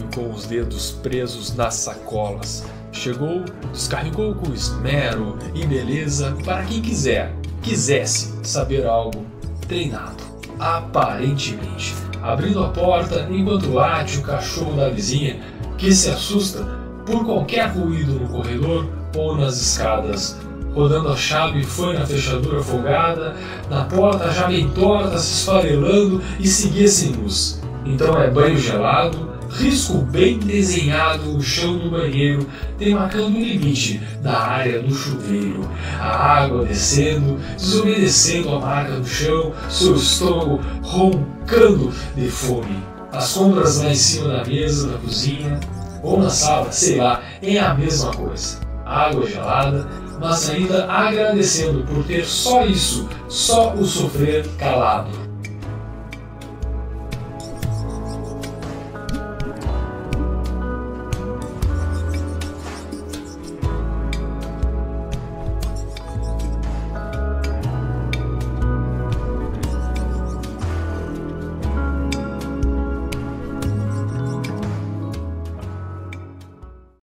com os dedos presos nas sacolas. Chegou, descarregou com esmero e beleza para quem quisesse saber algo treinado. Aparentemente, abrindo a porta enquanto late o cachorro da vizinha, que se assusta por qualquer ruído no corredor ou nas escadas. Rodando a chave foi na fechadura folgada, na porta já bem torta, se esfarelando e seguia sem luz. Então é banho gelado, risco bem desenhado no chão do banheiro, demarcando o limite da área do chuveiro. A água descendo, desobedecendo a marca do chão, seu estômago roncando de fome. As compras lá em cima da mesa da cozinha, ou na sala, sei lá, é a mesma coisa. Água gelada, mas ainda agradecendo por ter só isso, só o sofrer calado.